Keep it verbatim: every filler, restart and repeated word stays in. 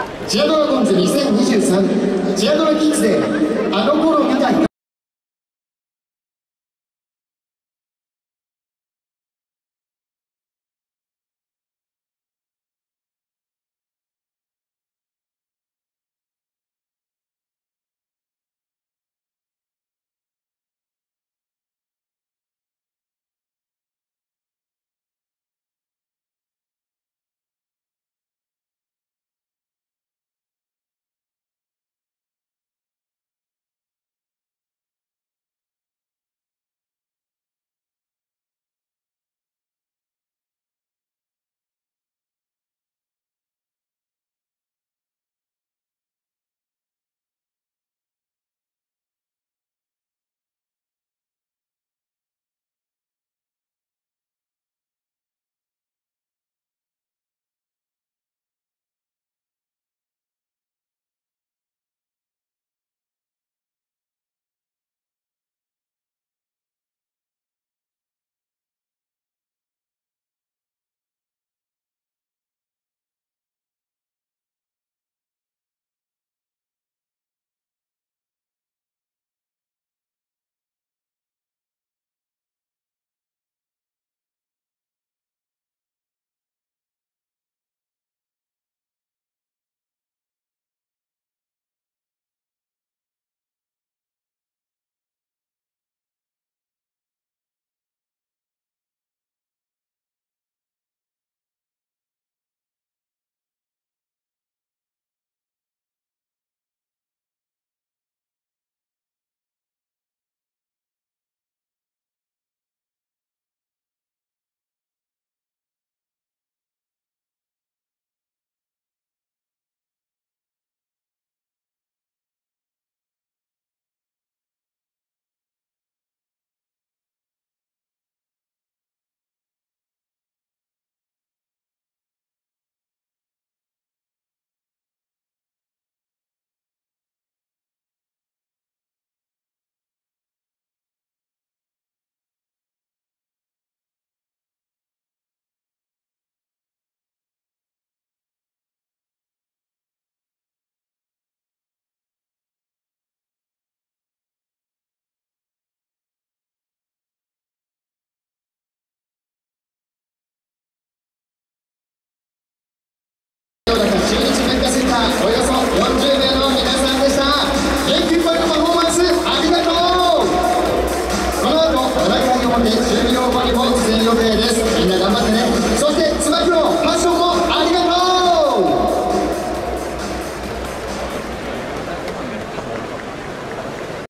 チアドラゴンズにせんにじゅうさんチアドラキッズであの頃見た光。中日文化センターおよそよんじゅうめいの皆さんでした。元気いっぱいのパフォーマンスありがとう。この後ななかい表終了後にも出演予定です。みんな頑張ってね。そしてつば九郎